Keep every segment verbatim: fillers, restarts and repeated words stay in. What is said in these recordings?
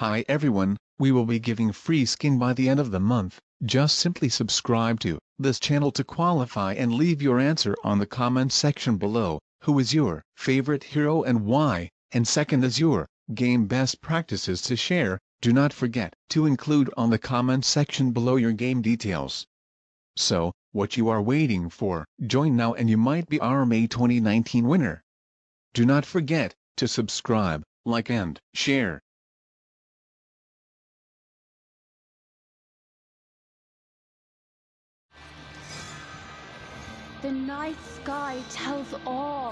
Hi everyone, we will be giving free skin by the end of the month. Just simply subscribe to this channel to qualify and leave your answer on the comment section below. Who is your favorite hero and why? And second is your game best practices to share. Do not forget to include on the comment section below your game details. So, what you are waiting for? Join now and you might be our May twenty nineteen winner. Do not forget to subscribe, like and share. The night sky tells all.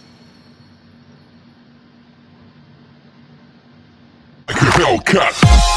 Hellcat.